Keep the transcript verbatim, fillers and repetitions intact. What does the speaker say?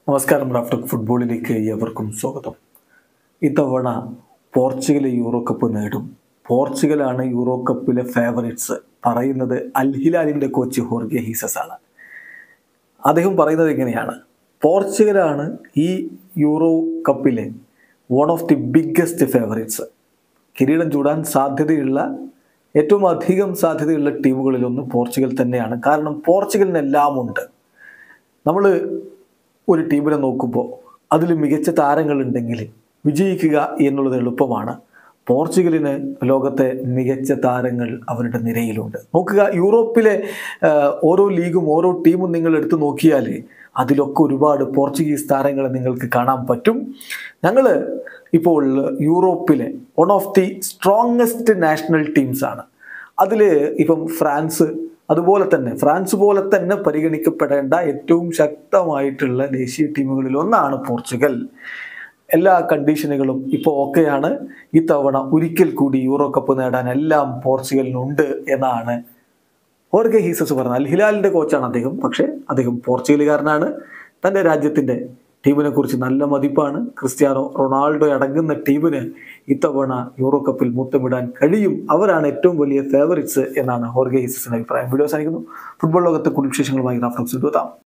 നമസ്കാരം. റാഫ്റ്റോക്ക് ഫുട്ബോളിലേക്ക് ഏവർക്കും സ്വാഗതം. ഇത്തവണ പോർച്ചുഗൽ യൂറോ കപ്പ് നേടും. പോർച്ചുഗലാണ് യൂറോ കപ്പിലെ ഫേവറേറ്റ്സ് പറയുന്നത് അൽ ഹിലാലിൻ്റെ കോച്ച് ഹോർഗെ ഹീസസ് ആണ്. അദ്ദേഹം പറയുന്നത് ഇങ്ങനെയാണ്: പോർച്ചുഗലാണ് ഈ യൂറോ കപ്പിലെ one of the biggest favourites. കിരീടം ചൂടാൻ സാധ്യതയുള്ള ഏറ്റവും അധികം സാധ്യതയുള്ള ടീമുകളിലൊന്ന് പോർച്ചുഗൽ തന്നെയാണ്. കാരണം പോർച്ചുഗലിനെല്ലാം ഉണ്ട്. നമ്മൾ ഒരു ടീമിനെ നോക്കുമ്പോൾ അതിൽ മികച്ച താരങ്ങളുണ്ടെങ്കിൽ വിജയിക്കുക എന്നുള്ളത് എളുപ്പമാണ്. പോർച്ചുഗലിന് ലോകത്തെ മികച്ച താരങ്ങൾ അവരുടെ നിരയിലുണ്ട്. നോക്കുക, യൂറോപ്പിലെ ഓരോ ലീഗും ഓരോ ടീമും നിങ്ങൾ എടുത്തു നോക്കിയാൽ അതിലൊക്കെ ഒരുപാട് പോർച്ചുഗീസ് താരങ്ങളെ നിങ്ങൾക്ക് കാണാൻ പറ്റും. ഞങ്ങൾ ഇപ്പോൾ യൂറോപ്പിലെ one of the strongest national ടീംസാണ്. അതിൽ ഇപ്പം ഫ്രാൻസ്, അതുപോലെ തന്നെ ഫ്രാൻസ് പോലെ തന്നെ പരിഗണിക്കപ്പെടേണ്ട ഏറ്റവും ശക്തമായിട്ടുള്ള ദേശീയ ടീമുകളിൽ ഒന്നാണ് പോർച്ചുഗൽ. എല്ലാ കണ്ടീഷനുകളും ഇപ്പോൾ ഓക്കെയാണ്. ഇത്തവണ ഒരിക്കൽ കൂടി യൂറോ കപ്പ് നേടാൻ എല്ലാം പോർച്ചുഗലിനുണ്ട് എന്നാണ് ഹോർഗെ ഹീസസ് പറഞ്ഞത്. അൽ ഹിലാലിൻ്റെ കോച്ചാണ് അദ്ദേഹം. പക്ഷേ അദ്ദേഹം പോർച്ചുഗലുകാരനാണ്. തൻ്റെ രാജ്യത്തിൻ്റെ ടീമിനെ കുറിച്ച് നല്ല മതിപ്പാണ്. ക്രിസ്ത്യാനോ റൊണാൾഡോ അടങ്ങുന്ന ടീമിന് ഇത്തവണ യൂറോ കപ്പിൽ മുത്തമിടാൻ കഴിയും. അവരാണ് ഏറ്റവും വലിയ ഫേവറിറ്റ്സ് എന്നാണ് ഹോർഗെ ഹീസസിൻ്റെ അഭിപ്രായം. വീഡിയോ അവസാനിക്കുന്നു. ഫുട്ബോൾ ലോകത്തെ കൂടുതൽ വിശേഷങ്ങളുമായി റാഫ്റ്റോക്സ് എത്താം.